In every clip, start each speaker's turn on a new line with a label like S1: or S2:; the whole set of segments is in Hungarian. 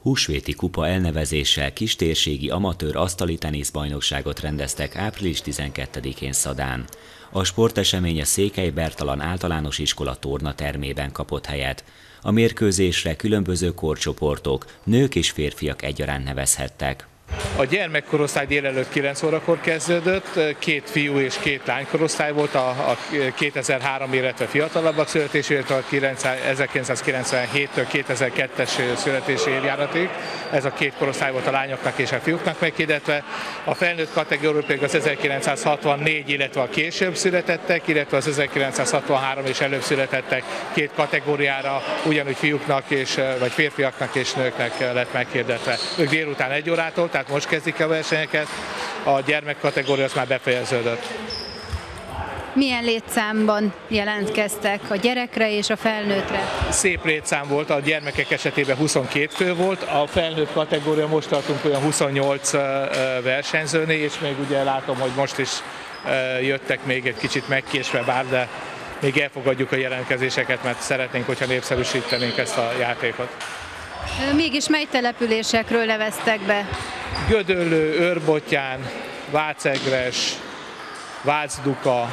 S1: Húsvéti kupa elnevezéssel kistérségi amatőr asztali teniszbajnokságot rendeztek április 12-én Szadán. A sportesemény a Székely Bertalan Általános Iskola tornatermében kapott helyet. A mérkőzésre különböző korcsoportok, nők és férfiak egyaránt nevezhettek.
S2: A gyermekkorosztály délelőtt 9 órakor kezdődött, 2 fiú és 2 lány korosztály volt, a 2003, illetve fiatalabbak születésű, illetve a 1997-től 2002-es születési évjáratig. Ez a 2 korosztály volt a lányoknak és a fiúknak meghirdetve. A felnőtt kategória pedig az 1964, illetve a később születettek, illetve az 1963 és előbb születettek 2 kategóriára, ugyanúgy fiúknak vagy férfiaknak és nőknek lett meghirdetve. Ők délután 1 órától, tehát most kezdik a versenyeket, a gyermekkategória az már befejeződött.
S3: Milyen létszámban jelentkeztek a gyerekre és a felnőttre?
S2: Szép létszám volt, a gyermekek esetében 22 fő volt, a felnőtt kategória most tartunk olyan 28 versenyzőnél, és még ugye látom, hogy most is jöttek még egy kicsit megkésve bár, de még elfogadjuk a jelentkezéseket, mert szeretnénk, hogyha népszerűsítenénk ezt a játékot.
S3: Mégis mely településekről neveztek be?
S2: Gödöllő, Őrbottyán, Vácegres, Vácduka,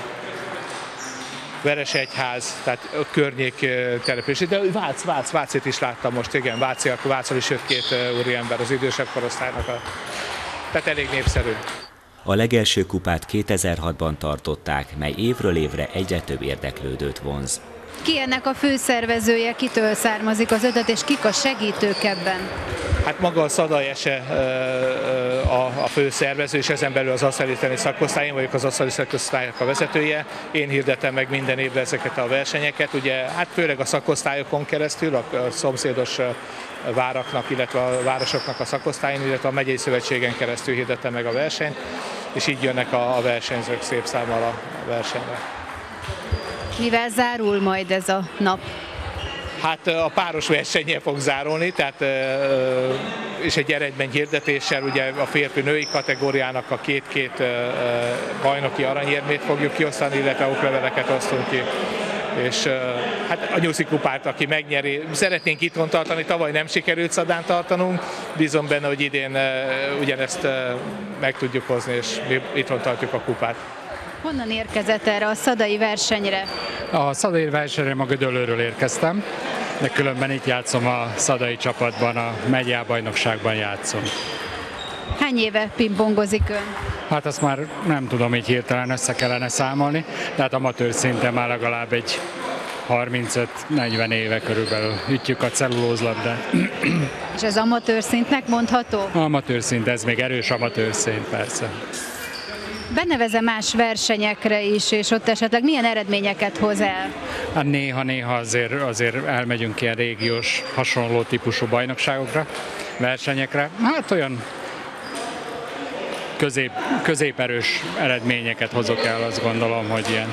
S2: Veresegyház, tehát a környék település. De Vácit is láttam most, igen, Vácról is jött 2 úriember az idősebb korosztálynak. Tehát elég népszerű.
S1: A legelső kupát 2006-ban tartották, mely évről évre egyre több érdeklődőt vonz.
S3: Ki ennek a főszervezője, kitől származik az ötlet, és kik a segítők ebben?
S2: Hát maga a Szadai Ese a főszervező, és ezen belül az asztali tenisz szakosztály, én vagyok az asztali szakosztálynak a vezetője. Én hirdettem meg minden évben ezeket a versenyeket, ugye hát főleg a szakosztályokon keresztül, a szomszédos váraknak, illetve a városoknak a szakosztályon, illetve a megyei szövetségen keresztül hirdettem meg a versenyt, és így jönnek a versenyzők szép számmal a versenyre.
S3: Mivel zárul majd ez a nap?
S2: Hát a páros versennyel fog zárulni, tehát, és egy eredményhirdetéssel ugye a férfi-női kategóriának a 2 bajnoki aranyérmét fogjuk kiosztani, illetve okleveleket osztunk ki. És hát a Nyuszi kupát, aki megnyeri, szeretnénk itthon tartani, tavaly nem sikerült Szadán tartanunk, bízom benne, hogy idén ugyanezt meg tudjuk hozni, és mi itthon tartjuk a kupát.
S3: Honnan érkezett erre a szadai versenyre?
S4: A szadai versenyre ma Gödöllőről érkeztem, de különben itt játszom a szadai csapatban, a megyei bajnokságban játszom.
S3: Hány éve pingpongozik ön?
S4: Hát azt már nem tudom, így hirtelen össze kellene számolni, de hát amatőr szinten már legalább egy 35-40 éve körülbelül ütjük a cellulózlabdát.
S3: És ez amatőr szintnek mondható?
S4: Amatőr szint, ez még erős amatőr szint, persze.
S3: Beneveze más versenyekre is, és ott esetleg milyen eredményeket hoz el?
S4: Hát néha azért elmegyünk ilyen régiós, hasonló típusú bajnokságokra, versenyekre. Hát olyan középerős eredményeket hozok el, azt gondolom, hogy ilyen.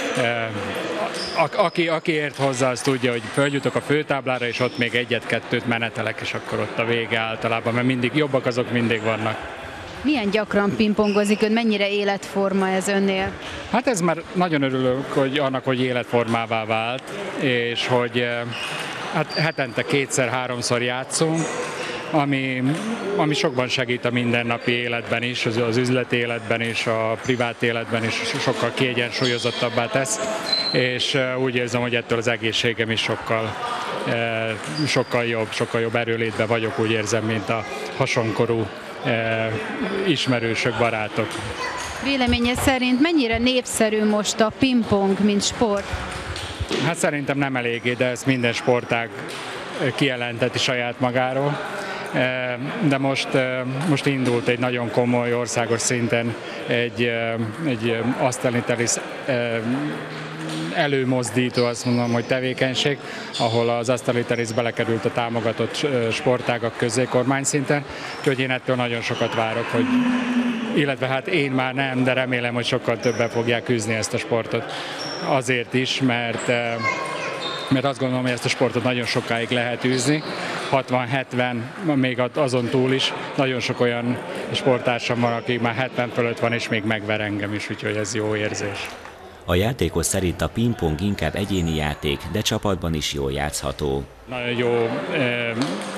S4: Aki ért hozzá, az tudja, hogy följutok a főtáblára, és ott még 1-2 menetelek, és akkor ott a vége általában, mert mindig jobbak azok mindig vannak.
S3: Milyen gyakran pingpongozik ön, mennyire életforma ez önnél?
S4: Hát ez már nagyon örülök, hogy annak, hogy életformává vált, és hogy hát hetente 2-3-szor játszunk, ami sokban segít a mindennapi életben is, az üzleti életben is, a privát életben is sokkal kiegyensúlyozottabbá tesz, és úgy érzem, hogy ettől az egészségem is sokkal jobb erőlétben vagyok, úgy érzem, mint a hasonkorú ismerősök, barátok.
S3: Véleménye szerint mennyire népszerű most a pingpong, mint sport?
S4: Hát szerintem nem eléggé, de ezt minden sportág kijelenteti saját magáról. De most indult egy nagyon komoly országos szinten egy asztali tenisz előmozdító, azt mondom, hogy tevékenység, ahol az asztali tenisz belekerült a támogatott sportágak közé kormányszinten, úgyhogy én ettől nagyon sokat várok, illetve hát én már nem, de remélem, hogy sokkal többen fogják űzni ezt a sportot. Azért is, mert azt gondolom, hogy ezt a sportot nagyon sokáig lehet űzni, 60-70, még azon túl is, nagyon sok olyan sporttársam van, aki már 70 fölött van, és még megver engem is, úgyhogy ez jó érzés.
S1: A játékos szerint a pingpong inkább egyéni játék, de csapatban is jól játszható.
S4: Nagyon jó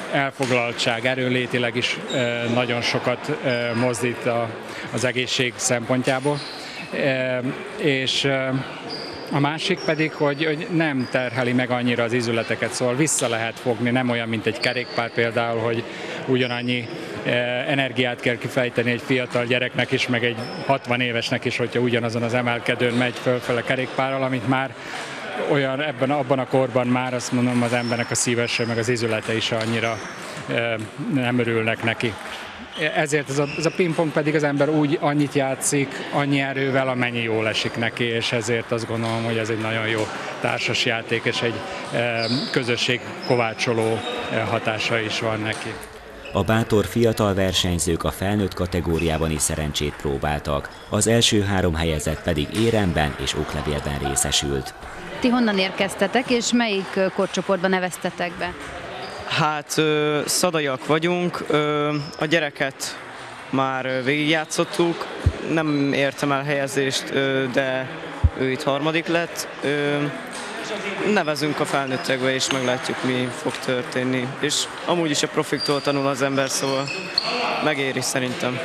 S4: elfoglaltság erőlétileg is nagyon sokat mozdít az egészség szempontjából. És a másik pedig, hogy nem terheli meg annyira az izületeket, szóval vissza lehet fogni, nem olyan, mint egy kerékpár például, hogy ugyanannyi energiát kell kifejteni egy fiatal gyereknek is, meg egy 60 évesnek is, hogyha ugyanazon az emelkedőn megy fölfele kerékpárral, amit már olyan abban a korban már azt mondom, az embernek a szívese, meg az izülete is annyira nem örülnek neki. Ezért ez a pingpong pedig az ember úgy annyit játszik, annyi erővel, amennyi jól esik neki, és ezért azt gondolom, hogy ez egy nagyon jó társasjáték, és egy közösség kovácsoló hatása is van neki.
S1: A bátor fiatal versenyzők a felnőtt kategóriában is szerencsét próbáltak, az első 3 helyezett pedig éremben és oklevélben részesült.
S3: Ti honnan érkeztetek, és melyik korcsoportban neveztetek be?
S5: Hát szadaiak vagyunk, a gyereket már végigjátszottuk, nem értem el helyezést, de ő itt 3. lett. Nevezünk a felnőttekbe, és meglátjuk, mi fog történni. És amúgy is a profiktól tanul az ember, szóval megéri szerintem.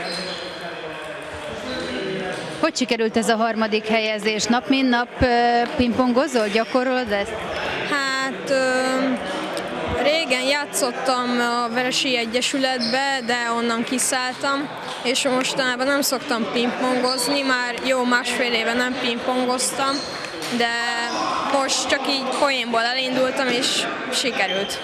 S3: Hogy sikerült ez a 3. helyezés? Nap mint nap pingpongozol, gyakorolod ezt?
S6: Hát régen játszottam a Veresi Egyesületbe, de onnan kiszálltam, és mostanában nem szoktam pingpongozni, már jó 1,5 éve nem pingpongoztam, de most csak így poénból elindultam, és sikerült.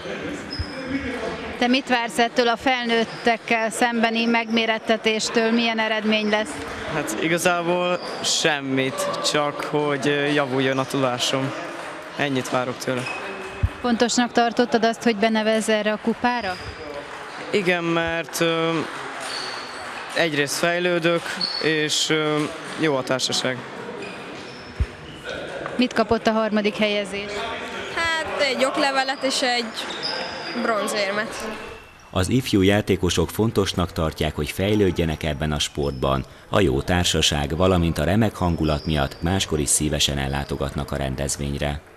S3: Te mit vársz ettől a felnőttekkel szembeni megmérettetéstől? Milyen eredmény lesz?
S5: Hát igazából semmit, csak hogy javuljon a tudásom. Ennyit várok tőle.
S3: Fontosnak tartottad azt, hogy benevezz erre a kupára?
S5: Igen, mert egyrészt fejlődök, és jó a társaság.
S3: Mit kapott a 3. helyezés?
S6: Hát egy oklevelet és egy bronzérmet.
S1: Az ifjú játékosok fontosnak tartják, hogy fejlődjenek ebben a sportban. A jó társaság, valamint a remek hangulat miatt máskor is szívesen ellátogatnak a rendezvényre.